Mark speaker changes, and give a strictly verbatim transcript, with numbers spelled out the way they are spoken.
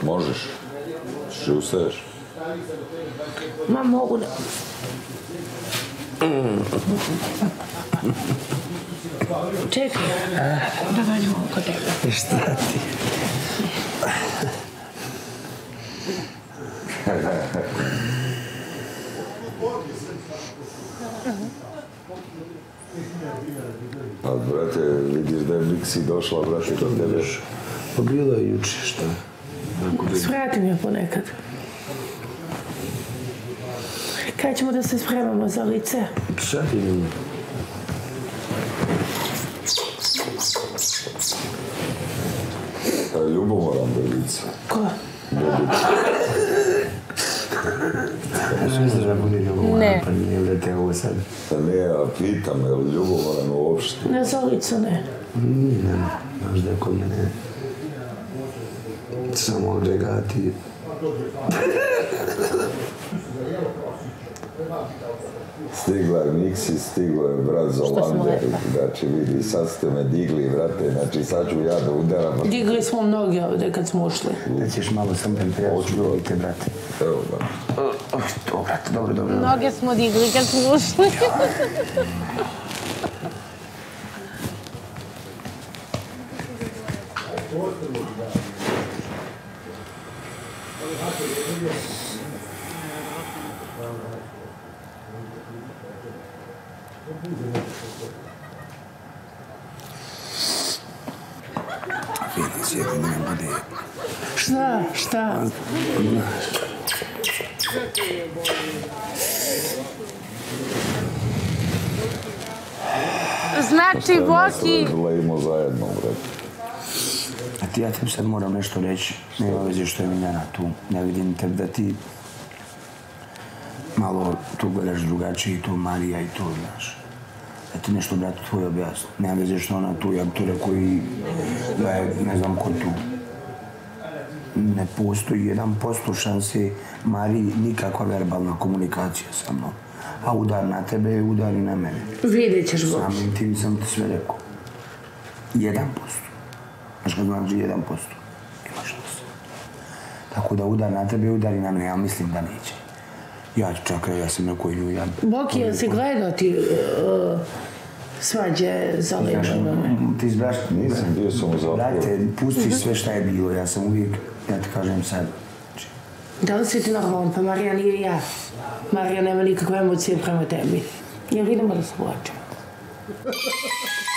Speaker 1: Možeš. Če ustaješ?
Speaker 2: Ma mogu da... Čekaj, da vađemo kod tebe.
Speaker 3: Šta ti?
Speaker 1: A, brate, vidiš da je Miksi došla, brate, kod tebe.
Speaker 3: Pa bilo je juče, šta?
Speaker 2: Svrati me ponekad. Kaj ćemo da se spremamo za lice?
Speaker 3: Šta ti nema?
Speaker 1: Ljubomoran Bebica.
Speaker 2: Ko?
Speaker 1: Bebica.
Speaker 3: Ne znaš da bude ljubomoran, pa nije vrete ovo sad.
Speaker 1: Pa ne, ja pitam, je li ljubomoran uopšte?
Speaker 2: Ne, za lico ne.
Speaker 3: Nije, ne. Znaš da je kod mene samo agregati.
Speaker 1: Stigla je Miksi, stiglo je brat Zolander. Znači, vidi, sad ste me digli, brate, znači sad ću ja da udaram.
Speaker 2: Digli smo mnogi ovdje kad smo ušli.
Speaker 3: Da ćeš malo sam temperaturu, čuvajte, brate.
Speaker 1: Evo, brate.
Speaker 3: To, brate, dobro, dobro.
Speaker 4: Noge smo digli kad smo ušli.
Speaker 3: Vidi, sjedi, ne bude.
Speaker 2: Šta? Šta?
Speaker 4: Znači, Boki...
Speaker 1: Lejimo zajedno, brate.
Speaker 3: A ti, ja tebi sad moram nešto reći. Nema veze što je Miljana tu. Ne vidim te da ti malo tu gledaš drugačije i tu Marija i tu, znaš. Da ti nešto, brate, tvoj objasni. Nema veze što ona tu, ja bi tu rekao i da je, ne znam ko tu. Ne postoji jedan posto šanse Mariji nikakva verbalna komunikacija sa mnom. A udar na tebe je udar i na mene.
Speaker 2: Vidjet ćeš, Boki.
Speaker 3: Samim tim sam ti sve rekao. Jedan posto. Znaš kad znači jedan posto? Ima šanse. Tako da udar na tebe je udar i na mene, ja mislim da neće. Ja ću čak, ja sam rekao i nju, ja...
Speaker 2: Boki, jel si gledao ti svađe za leđom?
Speaker 3: Ti zbraš...
Speaker 1: Nisam, bio sam u zatvoru.
Speaker 3: Brate, pusti sve šta je bilo, ja sam uvijek, ja ti kažem sad.
Speaker 2: Da li si ti normalan? Pa Marija nije ja. Marija nema nikakve emocije prema tebi. Jel idemo da se vlačemo?